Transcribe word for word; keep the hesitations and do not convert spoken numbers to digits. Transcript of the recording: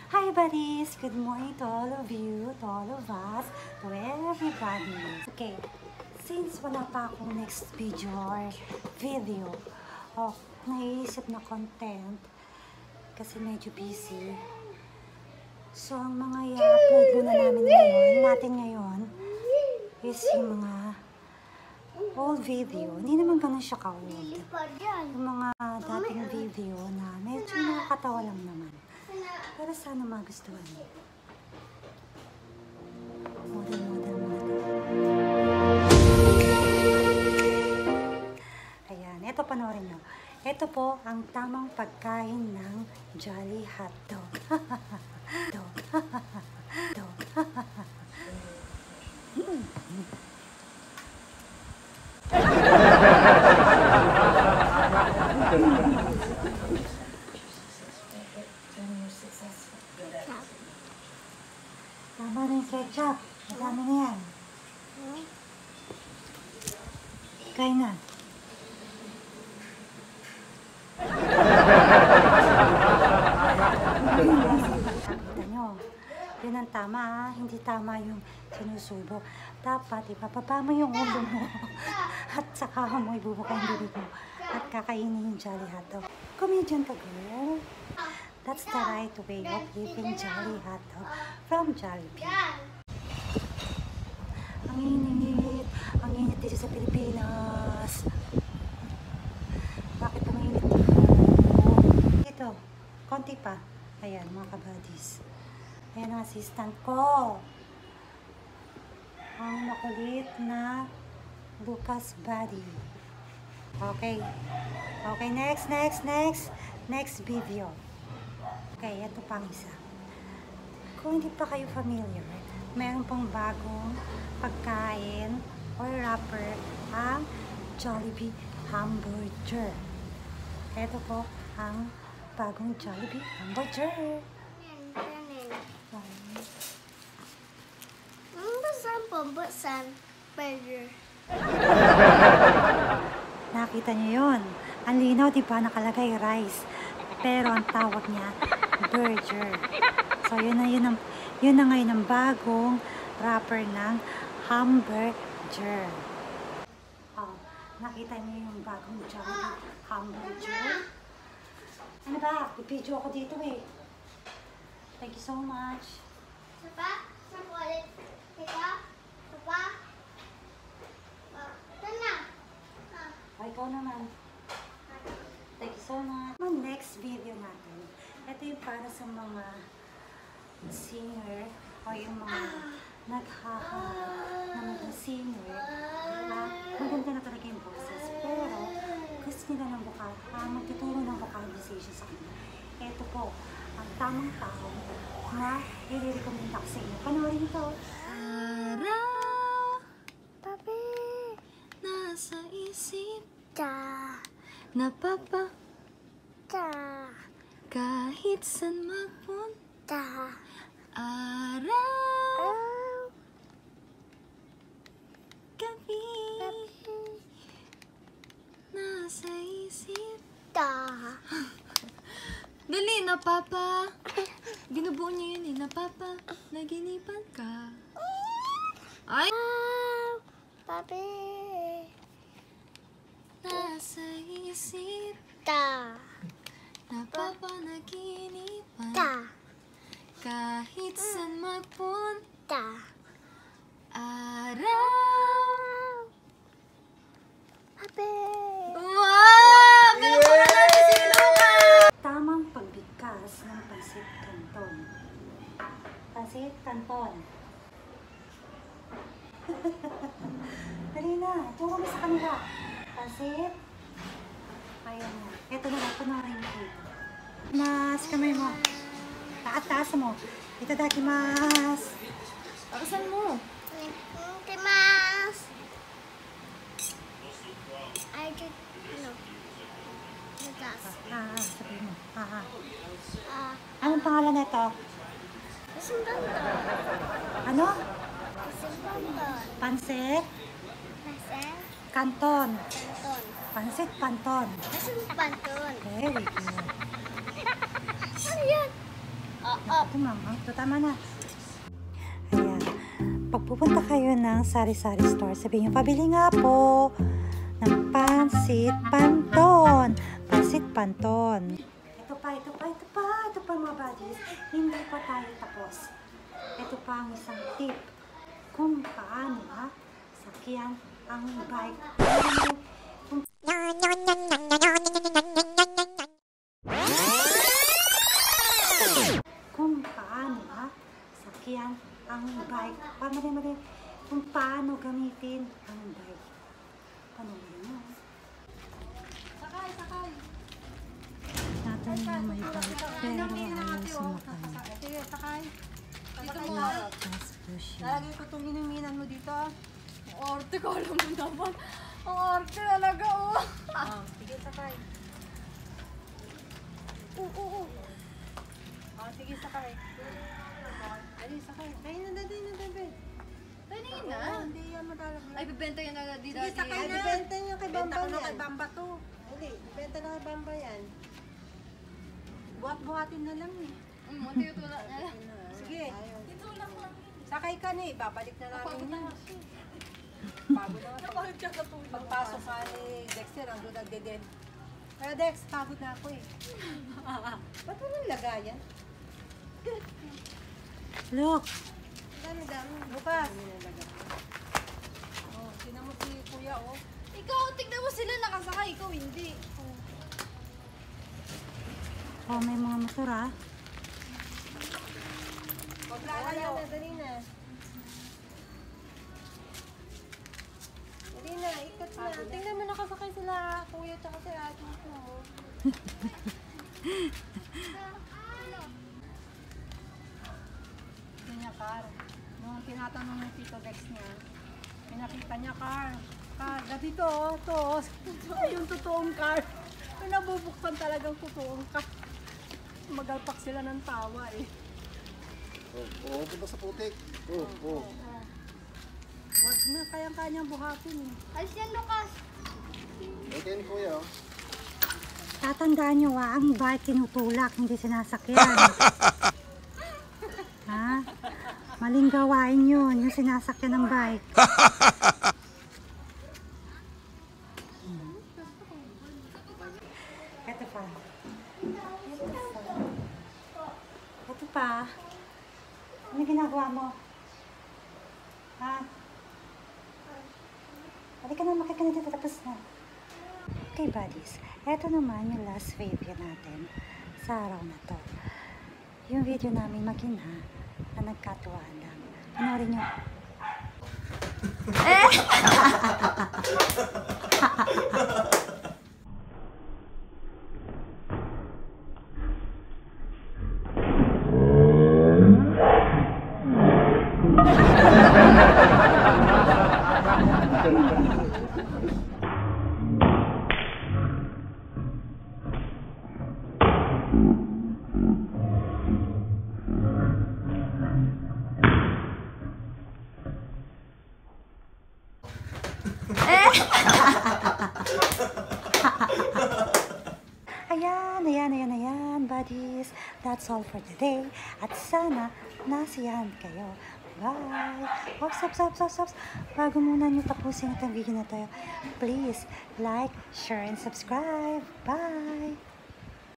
Hi buddies! Good morning to all of you, to all of us, to everybody. Okay, since wala pa akong next video or video, oh, naiisip na content kasi medyo busy. So, ang mga i-upload muna namin ngayon, natin ngayon, is yung mga old video. Hindi naman ganun siya ka-old. Yung mga dating video na medyo nakakatawa lang naman. Pero sana magustuhan niyo. Model, model, model. Ayan, ito panoorin nyo. Ito po ang tamang pagkain ng Jolly Hotdog. Dog. Dog. Hmm. Tama na yung ketchup. Madami na yan. Kaya na. Nakita nyo. Yun ang tama ha. Hindi tama yung sinusubo. Dapat ipapapa mo yung ulo mo. At saka mo ibubuka yung bibig mo. At kakainin yung Jolly Hotdog. Comedian ka, girl. That's the right way of eating Jolly Hotdog from Jollibee. Ang init. Ang init dito sa Pilipinas. Bakit ang init dito? Ito. Konti pa. Ayan, mga kabadis. Ayan ang assistant ko. Ang makulit na Lucas Buddy. Okay. Okay, next, next, next. Next video. Okay, ito pang isa. Kung hindi pa kayo familiar, meron pong bagong pagkain or wrapper ang Jollibee Hamburger. Ito po ang bagong Jollibee Hamburger. Buksan po, buksan. Burger. Nakita niyo yun. Ang linaw, di ba? Nakalagay rice. Pero ang tawag niya, burger. So, yun na, yun, ang, yun na ngayon ang bagong wrapper ng hamburger. Oh, nakita niyo yung bagong Jollibee Hamburger? Ano ba? Ipidyo ako dito eh. Thank you so much. Sapa? Sapa ulit. Ika? Sapa? Ito na. Oh, ikaw naman. Thank you so much. Ang next video natin, ito yung para sa mga singer o yung mga naghahanap na mga singer na maganda na talaga yung boses. Pero gusto nila ng vokal, uh, magtuturo ng vocalization sa kanila. Ito po, ang tamang tao na i-recommend ako sa inyo. Panoorin ito. Araw, papi, nasa isip ka. Napapa ta kahit san magpunta. Araw, gabi, nasa isip ta. Dali, napapa. Binubuo niya yun eh. Napapa, naginipan ka. Ay! Papi, nasa isip ta. Napapanaginipan ta. Kahit saan magpunta. Araw. Papi. Wow! Pinupunan natin si Lucas! Tamang pagbigkas ng pansit canton. Pansit canton. Dali na. Turo mo sa kanila. Pansit. Ayan na. Ito na lang. Panoorin mo dito. Mas, kamay mo. Taas-taas mo. Itadakimasu. Pakasan mo. Itadakimasu. I just, ano? Lugas. Ah, ah, sabihin mo. Ah, ah. Ah. Anong pangalan nito? Isang banto. Ano? Isang banto. Pansit? Isang Canton. banton. Pansit canton. Isang banton. Very good. Ano yan? Ah, ah. Ito, ma'am. Ah, ito, tama na. Ayan. Pag pupunta kayo ng sari-sari store, sabihin nyo, pabili nga po ng pansit panton. Pansit panton. Ito pa, ito pa, ito pa, ito pa mga buddies. Hindi pa tayo tapos. Ito pa ang isang tip kung paano ha, sakyan ang bike. Kung kung paano ha, sakyan ang bike. Pa, mali, mali. Kung paano gamitin ang bike. Panoorin mo. Sakay, sakay. Natin na may bike, pero ayaw sumakay. Sige, sakay. Dito mo. Let's push you. Lalagay ko itong inuminan mo dito. Ang arte ko, alam mo naman. Ang arte talaga, oh. Ah, sige, sakay. Oo, oo, oo. Ah, sige, sakay. Dali, sakay. Kain na, dali na, dali. Dali na. Hindi yan matalaglag. Ay, bibenta yan na dito. Sige, sakay na. Bibenta niyo kay Bamba Benta ko na yan. kay Bamba to. Hindi, benta na kay Bamba yan. Buhat-buhatin na lang eh. Mm, munti yung tulak na lang. Sige. Itulak lang. Sakay ka na eh, babalik na namin yan. Pagod na nga. Napagod ka sa tulak. Pagpasok ka ni Dexter, ang doon nagdeden. Kaya Dex, pagod na ako eh. Ba't mo nang lagayan? Look, Dami-dami. Bukas. Oh, tinan mo si Kuya oh. Ikaw, tignan mo sila nakasakay. Ikaw hindi. oh, may mga motor ah. Huwag lalayo. Dali na, dali na. Dali na, ikot na. Tingnan mo nakasakay sila Kuya tsaka si Ate mo. Hindi niya car. Nung tinatanong ng Tito Dex niya, may nakita niya car. Car, dati to, to. Yung totoong car. May nabubuksan talagang totoong car. Magalpak sila ng tawa eh. Oo, oh, punta sa putik. Oo, oh, oo. Oh. Wag na, kayang-kanyang buhatin eh. Alis yan, Lucas. Okay ni Kuya, oh. Tatandaan nyo ah, ang bike tinutulak, hindi sinasakyan. Ha? Maling gawain yun, yung sinasakyan ng bike. Ito pa. Ito pa. Ito pa. Ano ginagawa mo? Ha? Halika na, makika na dito, tapos na. Okay, buddies. Ito naman yung last video natin sa araw na to. Yung video namin mag-ina na nagkatawanan. Panoorin nyo. Ayan, ayan, ayan, ayan, buddies. That's all for today. At sana, nasiyahan kayo. Bye! Ops, ops, ops, ops, ops. Bago muna nyo tapusin itong video na tayo, please like, share, and subscribe. Bye!